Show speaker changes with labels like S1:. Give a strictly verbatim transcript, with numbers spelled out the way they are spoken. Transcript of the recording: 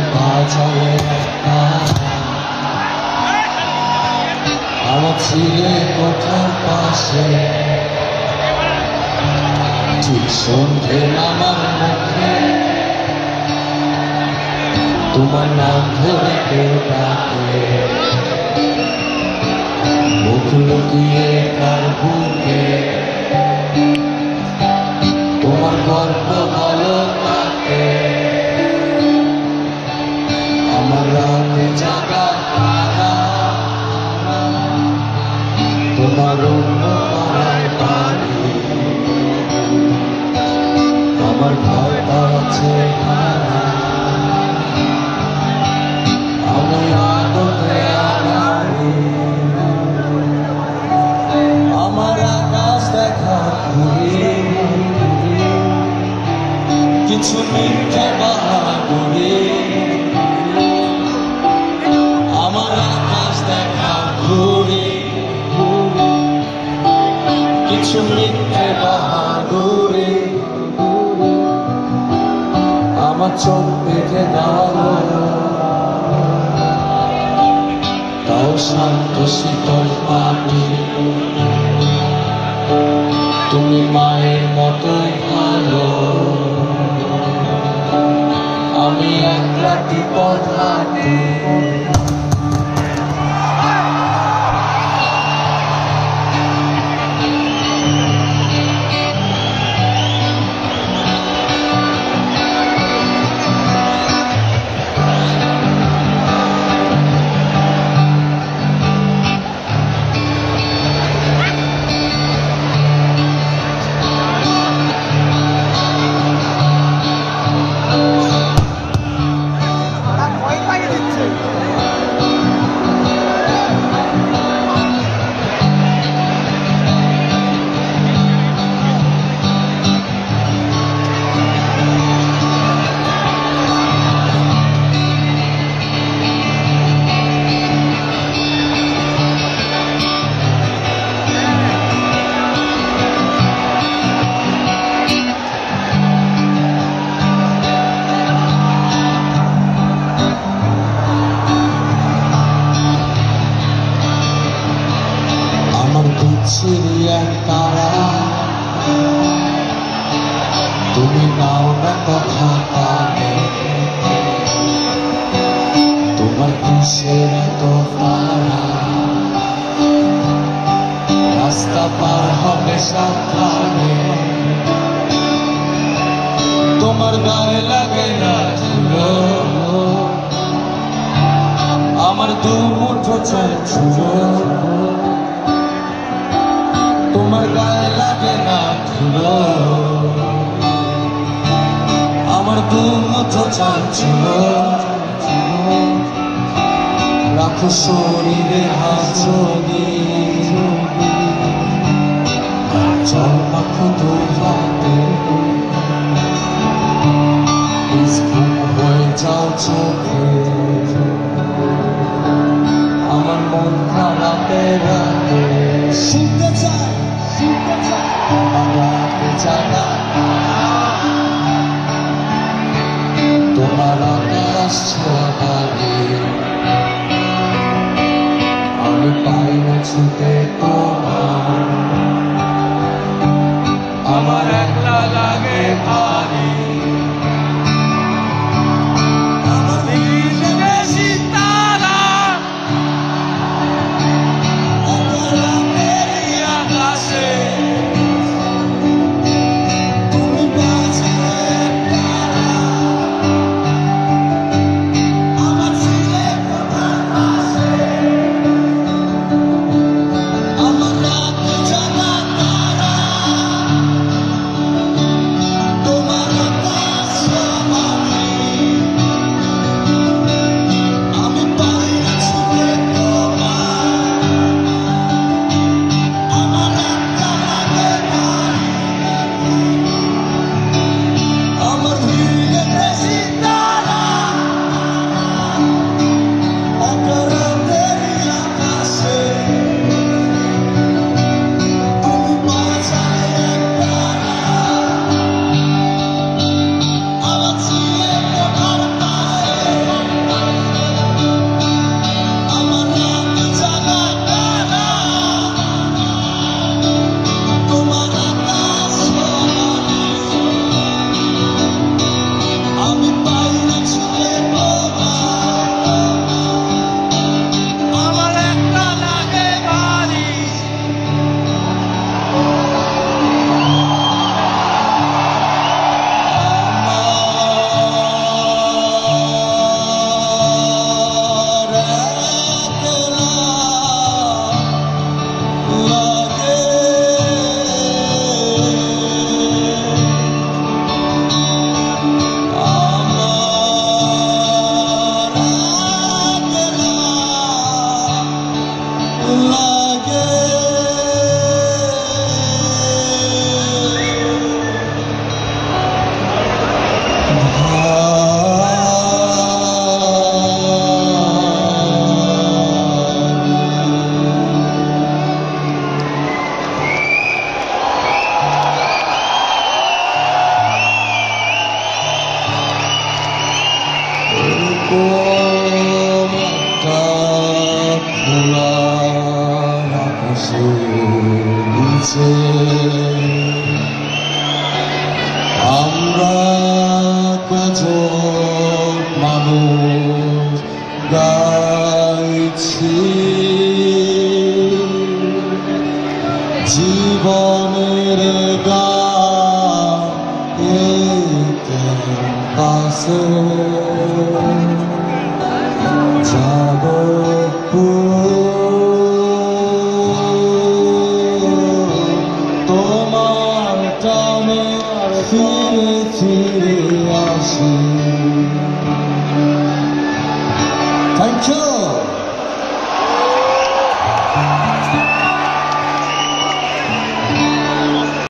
S1: বাজারে একটা আমার ছিলে কোঠার পাশে ঠিক সন্ধে নামার মুখে তোমার নাম ধরে কেউ ডাকে মুখ লুকিয়ে কার বুকে তোমার গল্প ভালো থাকে আমার রাতে জাগা তারা তোমার অন্য পাড়ায় বাড়ি আমার ঘরটা আছে ভাড়া আমি আদতে আগাড়ি আমার আকাশ দেখা ঘুরি কিছু মিথ্যে বাহাদুরি আমার আকাশ দেখা ঘুরি কিছু মিথ্যে বাহাদুরি আমার চোখ দেখে দাও তাও শান্ত শীতল পানি তুমি মায়ের মতোই ভালো আমি এক রাতি পথ হাঁটি সিরিয়ান তারা তুমি নাও না কথা কানে তোমার কিসের তো পারা রাস্তা পার হবে সাবধানে তোমার গায়ে লাগে না ধুলো আমার দু মুঠো চল ছুঁড়ো তোমার গায়ে লাগে না ধুলো আমার দু মুঠো চাচ্ছিল রাখো শরীরে হাত চল রাখো দু হাতে হয়ে যাও চোখে আমার মন খারাপে রাতে শুনতে চাই আমার রাতে জানা তোমার আকাশ ছোঁয়ারে আমি পাই না ছুটে তোমার আমার একলা লাগে ভারী I'm একটা খোলা আকাশের নিচে আমরা কজন মানুষ গাইছি জীবনের গাইতে পাশে যাব তোমার টানে ফিরে ফিরে আসি। Thank you.